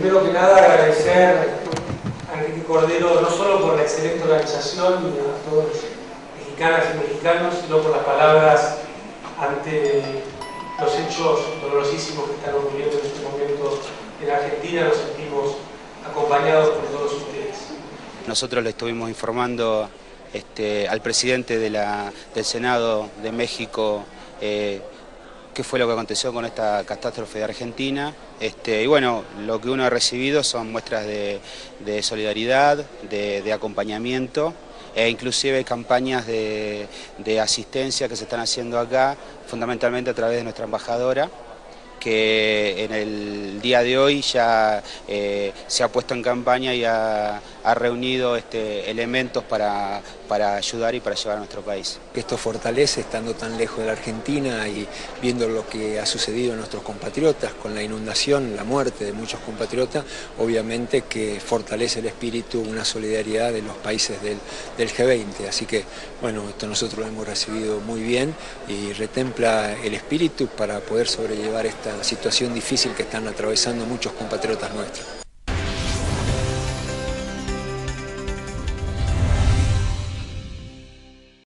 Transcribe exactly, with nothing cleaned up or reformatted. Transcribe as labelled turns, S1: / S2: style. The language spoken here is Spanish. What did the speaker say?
S1: Primero que nada agradecer a Enrique Cordero no solo por la excelente organización y a todos los mexicanas y mexicanos, sino por las palabras ante los hechos dolorosísimos que están ocurriendo en este momento en Argentina. Nos sentimos acompañados por todos ustedes.
S2: Nosotros le estuvimos informando este, al presidente de la, del Senado de México eh, qué fue lo que aconteció con esta catástrofe de Argentina. Este, y bueno, lo que uno ha recibido son muestras de, de solidaridad, de, de acompañamiento e inclusive campañas de, de asistencia que se están haciendo acá, fundamentalmente a través de nuestra embajadora, que en el día de hoy ya eh, se ha puesto en campaña y ha, ha reunido este, elementos para, para ayudar y para llevar a nuestro país.
S3: Esto fortalece, estando tan lejos de la Argentina y viendo lo que ha sucedido a nuestros compatriotas con la inundación, la muerte de muchos compatriotas, obviamente que fortalece el espíritu, una solidaridad de los países del, del G veinte. Así que, bueno, esto nosotros lo hemos recibido muy bien y retempla el espíritu para poder sobrellevar esta situación difícil que están atravesando muchos compatriotas nuestros.